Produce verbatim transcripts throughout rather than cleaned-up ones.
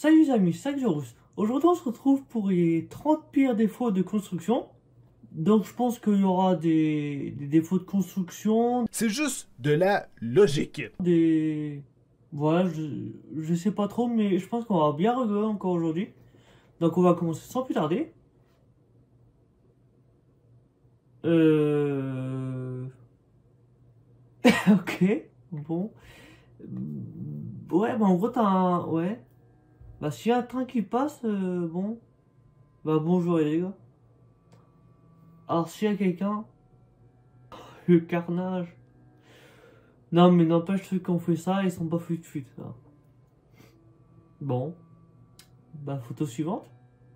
Salut les amis, c'est Xorus. Aujourd'hui on se retrouve pour les trente pires défauts de construction. Donc je pense qu'il y aura des, des défauts de construction. C'est juste de la logique. Des... Voilà, je, je sais pas trop, mais je pense qu'on va bien rigoler encore aujourd'hui. Donc on va commencer sans plus tarder. Euh... ok, bon. Ouais, bah en gros t'as un... Ouais. Bah s'il y a un train qui passe, euh, bon... Bah bonjour les gars. Alors s'il y a quelqu'un... Le carnage. Non mais n'empêche ceux qui ont fait ça, ils sont pas fut fut. Hein. Bon. Bah photo suivante.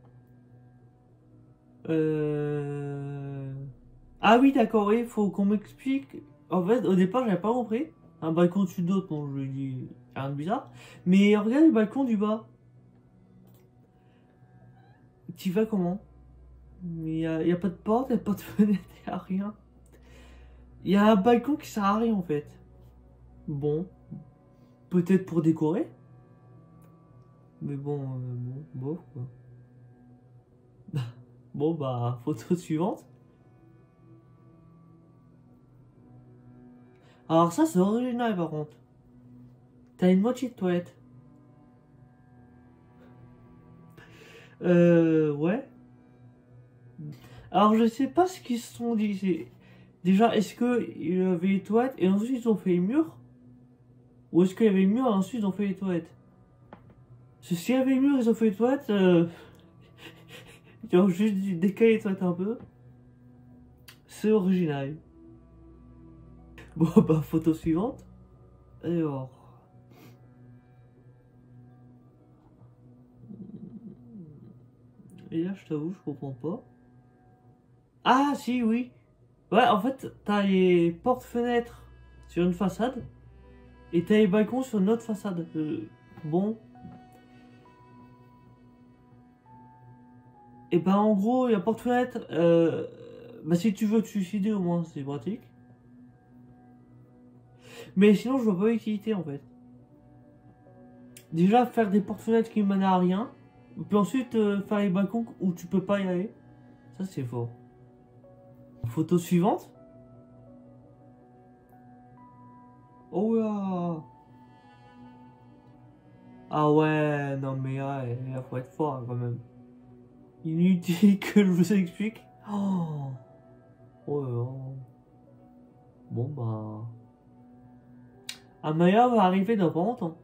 Euh... Ah oui d'accord, oui, faut qu'on m'explique. En fait au départ j'avais pas compris. Un balcon dessus d'autre, bon je lui dis rien de bizarre. Mais regarde le balcon du bas. Tu vas comment? Il y a, y a pas de porte, y a pas de fenêtre, y a rien. Il y a un balcon qui sert à rien en fait. Bon. Peut-être pour décorer. Mais bon, euh, bon, bof quoi. Bon bah, photo suivante. Alors ça c'est original par contre. T'as une moitié de toilette. Euh, ouais. Alors je sais pas ce qu'ils se sont dit. Déjà, est-ce qu'il y avait les toilettes et ensuite ils ont fait les murs? Ou est-ce qu'il y avait les murs et ensuite ils ont fait les toilettes? Parce que s'il y avait les murs et ils ont fait les toilettes, euh... ils ont juste décalé les toilettes un peu. C'est original. Bon bah, photo suivante. Alors... Et là, je t'avoue, je comprends pas. Ah, si, oui. Ouais, en fait, t'as les portes-fenêtres sur une façade. Et t'as les balcons sur une autre façade. Euh, bon. Et ben, en gros, il y a porte-fenêtre. Euh, bah, si tu veux te suicider, au moins, c'est pratique. Mais sinon, je vois pas l'utilité, en fait. Déjà, faire des portes-fenêtres qui mènent à rien. Puis ensuite, euh, faire les balcons où tu peux pas y aller. Ça, c'est fort. Photo suivante. Oh là. Ah ouais, non mais là, il faut être fort quand même. Inutile que je vous explique. Oh, oh là là. Bon bah... Amaya va arriver dans pas longtemps.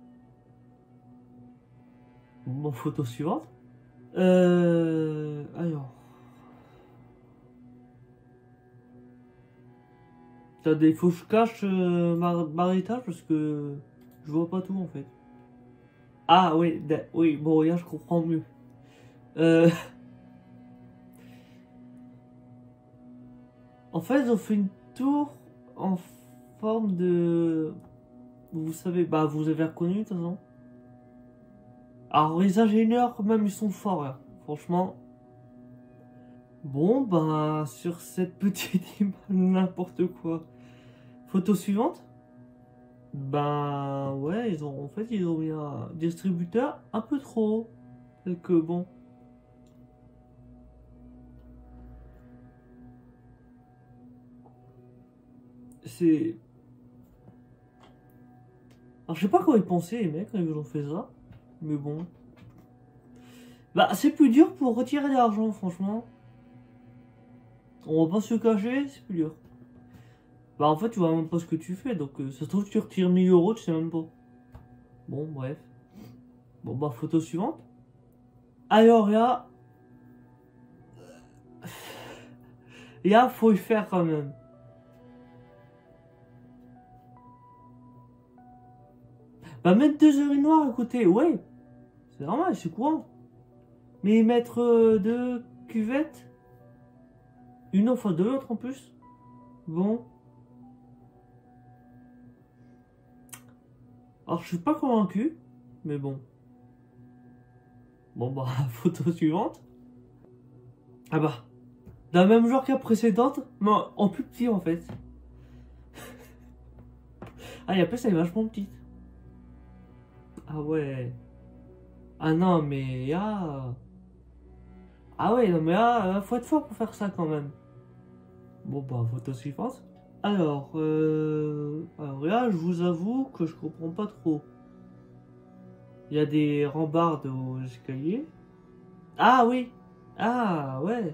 Bon, photo suivante. Euh... Alors... T'as des... Faut que je cache euh, ma, ma étage parce que... Je vois pas tout en fait. Ah oui, oui, bon, là je comprends mieux. Euh... En fait, ils ont fait une tour en forme de... Vous savez, bah vous avez reconnu de toute façon. Alors les ingénieurs quand même ils sont forts là, franchement. Bon bah sur cette petite image n'importe quoi. Photo suivante. Ben ouais, ils ont en fait ils ont mis un distributeur un peu trop haut. C'est que bon. C'est... Alors je sais pas comment ils pensaient les mecs quand ils ont fait ça. Mais bon. Bah c'est plus dur pour retirer de l'argent franchement. On va pas se cacher, c'est plus dur. Bah en fait tu vois même pas ce que tu fais. Donc euh, ça se trouve que tu retires mille euros, tu sais même pas. Bon bref. Bon bah photo suivante. Alors là... Là faut le faire quand même. Bah mettre deux urinoirs à côté, ouais. C'est normal, c'est courant. Mais mettre euh, deux cuvettes. Une en face de l'autre en plus. Bon. Alors je suis pas convaincu. Mais bon. Bon bah photo suivante. Ah bah. Dans le même genre que la précédente. Mais en plus petit en fait. Ah et après ça est vachement petite. Ah ouais. Ah non, mais là... Ah ouais, non, mais là, là, faut être fort pour faire ça quand même. Bon, bah, photo suivante. Alors, euh... Alors là, je vous avoue que je comprends pas trop. Il y a des rambardes aux escaliers. Ah oui! Ah ouais!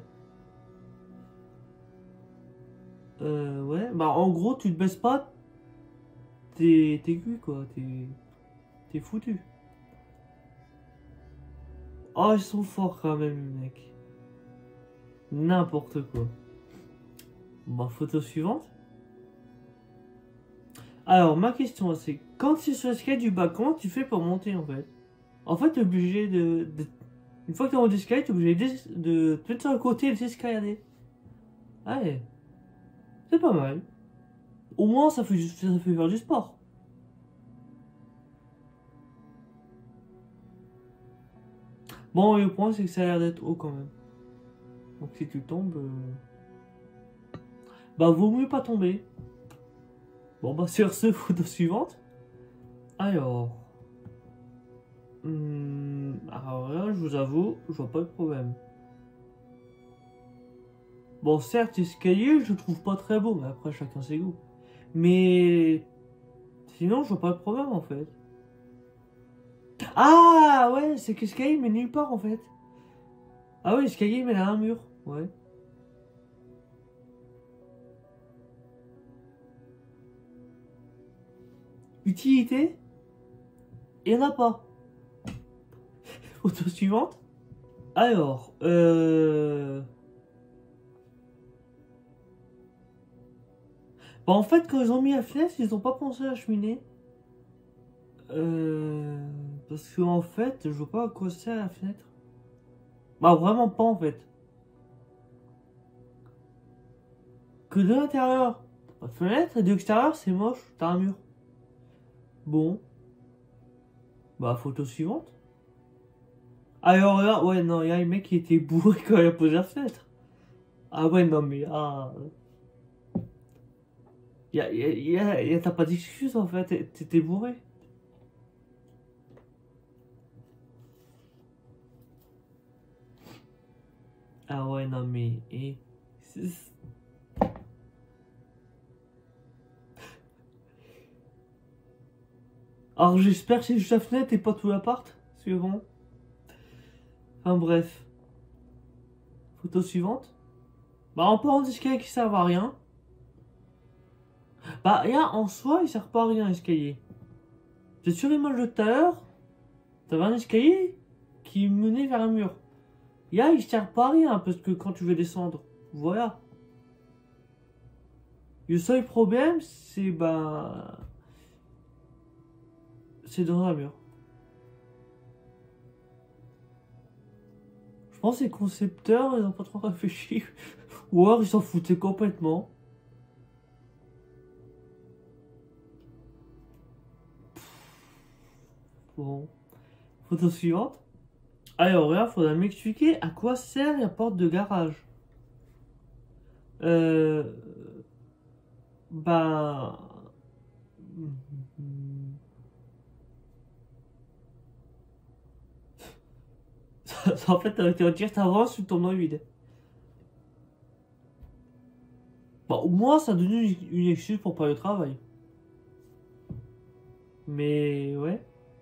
Euh, ouais. Bah, en gros, tu te baisses pas, t'es t'es cuit, quoi. T'es t'es foutu. Oh, ils sont forts quand même, les mecs. N'importe quoi. Bon, photo suivante. Alors, ma question, c'est quand tu es sur l'escalier du bas, comment tu fais pour monter en fait? En fait, t'es obligé de, de- Une fois que t'es en haut d'escalier, t'es obligé de, de te mettre sur le côté et d'escalader. Ouais, c'est pas mal. Au moins, ça fait, ça fait faire du sport. Bon, et le point, c'est que ça a l'air d'être haut quand même. Donc, si tu tombes. euh, Bah, vaut mieux pas tomber. Bon, bah, sur ce, photo suivante. Alors. hum, alors là, je vous avoue, je vois pas de problème. Bon, certes, l'escalier, je le trouve pas très beau, mais après, chacun ses goûts. Mais. Sinon, je vois pas de problème en fait. Ah ouais, c'est que l'escalier mène nulle part en fait. Ah ouais, l'escalier mène à un mur. Ouais. Utilité? Il y en a pas. Photo suivante. Alors, euh... Bah en fait, quand ils ont mis la fenêtre, ils ont pas pensé à la cheminée. Euh... Parce que en fait, je vois pas à quoi sert la fenêtre. Bah vraiment pas en fait. Que de l'intérieur, t'as pas de fenêtre, et de l'extérieur, c'est moche, t'as un mur. Bon. Bah photo suivante. Alors là, ouais, non, il y a un mec qui était bourré quand il a posé la fenêtre. Ah ouais, non, mais ah. Y a, y a, y a- y a- T'as pas d'excuse en fait, t'é- t'étais bourré. Ah ouais, non, mais. eh, c'est- Alors j'espère que c'est juste la fenêtre et pas tout l'appart. C'est bon. Enfin bref. Photo suivante. Bah, en parlant d'escalier qui servent à rien. Bah, rien en soi, il sert pas à rien l'escalier. J'ai sur l'image de tout à l'heure, t'avais un escalier qui menait vers un mur. Là, il sert pas à rien parce que quand tu veux descendre, voilà. Le seul problème, c'est bah. C'est dans un mur. Je pense que les concepteurs, ils n'ont pas trop réfléchi. Ou alors ils s'en foutaient complètement. Bon. Photo suivante. Alors là, faudra m'expliquer à quoi sert la porte de garage. Euh. Bah. En fait, avec un tir, t'avances, tu tombes dans le vide. Bon, au moins, ça donne une, une excuse pour pas le travail. Mais ouais.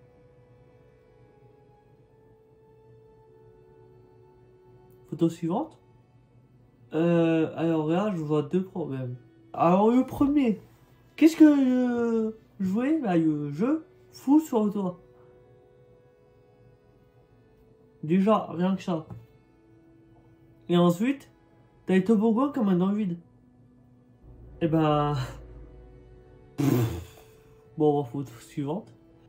Photo suivante. Euh, alors là, je vois deux problèmes. Alors le premier, qu'est-ce que euh, jouer bah, le jeu fout sur le toit? Déjà, rien que ça. Et ensuite, t'as les toboggans comme dans le vide. Et ben... Bon, photo suivante.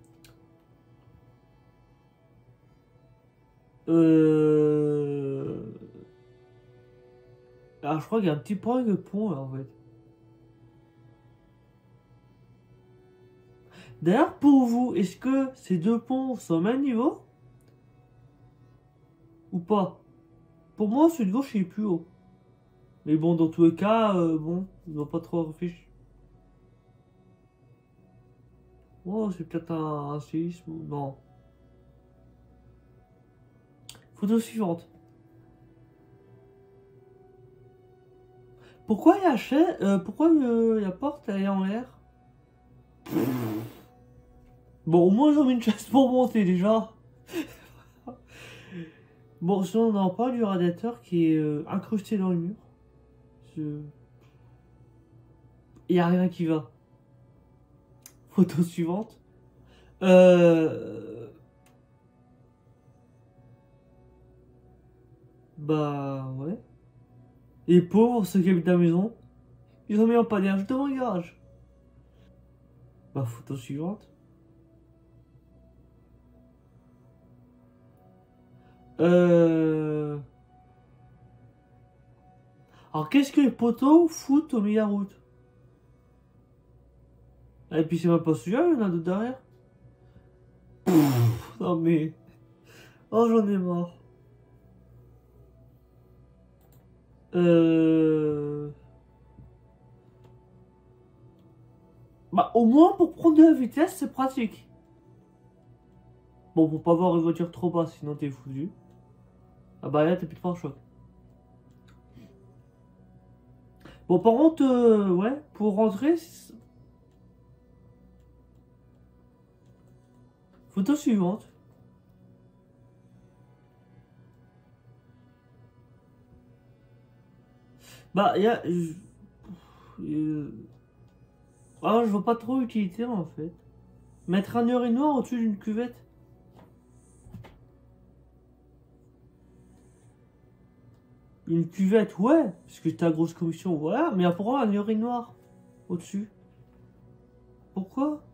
Euh... Alors je crois qu'il y a un petit problème de pont là en fait. D'ailleurs, pour vous, est-ce que ces deux ponts sont au même niveau? Ou pas? Pour moi, celui de gauche il est plus haut. Mais bon, dans tous les cas, euh, bon, ils n'ont pas trop réfléchi. Oh, c'est peut-être un, un séisme ou non. Photo suivante. Pourquoi il y a chaise, euh, pourquoi euh, la porte elle est en l'air? Bon, au moins ils ont mis une chaise pour monter déjà. Bon, sinon on en parle du radiateur qui est euh, incrusté dans le mur. Je... Il n'y a rien qui va. Photo suivante. Euh... Bah ouais. Et pauvres ceux qui habitent la maison, ils ont mis un panier juste devant le garage. Bah photo suivante. Euh... Alors qu'est-ce que les poteaux foutent au milieu de la route? Et puis c'est même pas celui-là, il y en a d'autres derrière. Pff, non mais... Oh j'en ai marre. Euh... Bah au moins pour prendre de la vitesse c'est pratique. Bon pour pas voir une voiture trop basse sinon t'es foutu. Ah bah là t'es plus de pare-choc. Bon par contre euh, ouais pour rentrer... Photo suivante. Bah il y a... je- euh, Ah je vois pas trop l'utilité en fait. Mettre un urinoir au-dessus d'une cuvette. Une cuvette, ouais, parce que t'as grosse commission, voilà, mais pourquoi un urinoir au-dessus? Pourquoi?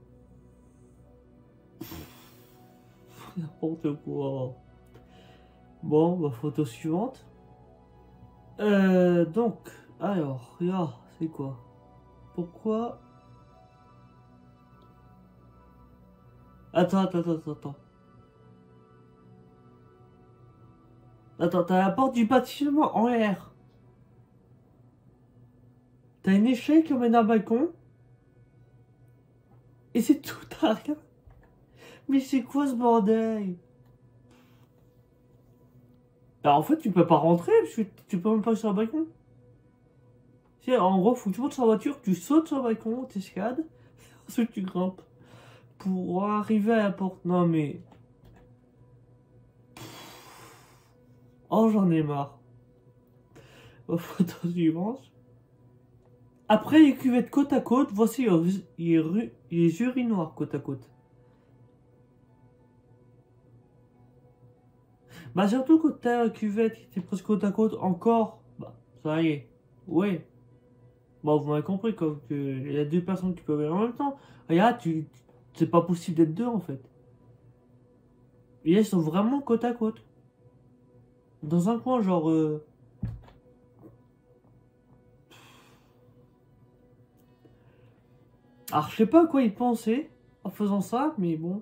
N'importe quoi. Bon, bah, photo suivante. Euh, donc, alors, regarde, c'est quoi? Pourquoi? Attends, attends, attends, attends. Attends, t'as la porte du bâtiment en l'air. T'as une échelle qui emmène à un balcon. Et c'est tout à rien. Mais c'est quoi ce bordel? Bah en fait tu peux pas rentrer parce que tu peux même pas sur le balcon. Si, en gros faut que tu montes sur la voiture, tu sautes sur le balcon, t'escalades, ensuite tu grimpes. Pour arriver à la porte. Non mais... Oh j'en ai marre. Oh, photo suivante. Après les cuvettes côte à côte, voici les, ru- les urinoirs côte à côte. Bah surtout quand t'as la cuvette qui était presque côte à côte encore. Bah ça y est. Ouais. Bon vous m'avez compris comme que il y a deux personnes qui peuvent aller en même temps. Regarde, tu... c'est pas possible d'être deux en fait. Et elles sont vraiment côte à côte. Dans un coin genre... euh, Alors je sais pas à quoi ils pensaient en faisant ça, mais bon.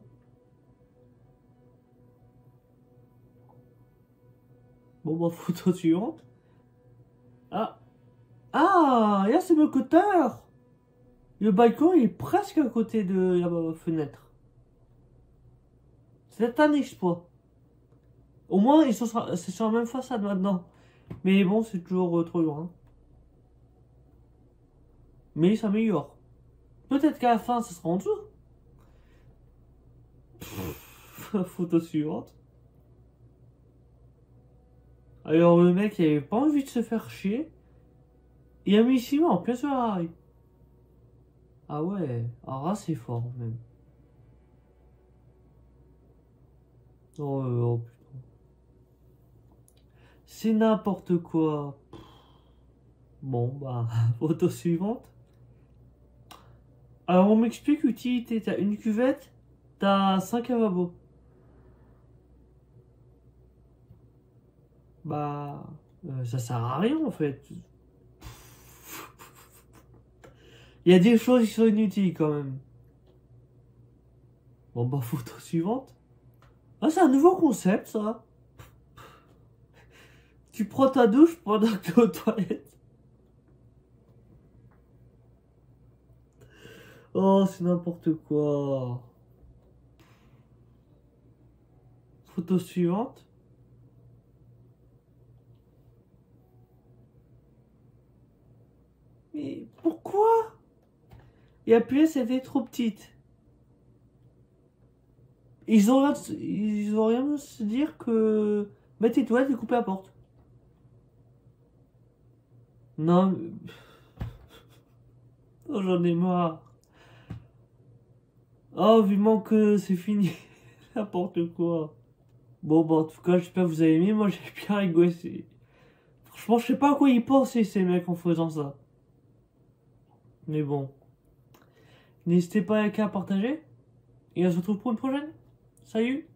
Bon bah photo suivante. Ah. Ah, là c'est mon cutter. Le balcon il est presque à côté de la fenêtre. C'est un exploit. Au moins ils sont sur, c'est sur la même façade maintenant. Mais bon c'est toujours euh, trop loin. Mais il s'améliore. Peut-être qu'à la fin ça sera en dessous. Photo suivante. Alors le mec il avait pas envie de se faire chier. Il a mis ciment en plein sur la rail. Ah ouais, alors là c'est fort même. Oh, euh, oh putain. C'est n'importe quoi. Bon bah, photo suivante. Alors on m'explique l'utilité. T'as une cuvette, t'as cinq lavabos. Bah, euh, ça sert à rien en fait. Il y a des choses qui sont inutiles quand même. Bon bah, photo suivante. Ah, c'est un nouveau concept ça. Tu prends ta douche pendant que t'es aux toilettes. Oh, c'est n'importe quoi. Photo suivante. Mais pourquoi? Et la pièce était trop petite. Ils ont rien, ils ont rien à se dire que mettre tes toilettes et couper la porte. Non, mais... oh, j'en ai marre. Oh, vivement que c'est fini. N'importe quoi. Bon, bah, en tout cas, j'espère que vous avez aimé. Moi, j'ai bien rigolé. c'est- Franchement, je sais pas à quoi ils pensaient, ces mecs, en faisant ça. Mais bon. N'hésitez pas à liker, à partager. Et on se retrouve pour une prochaine. Salut!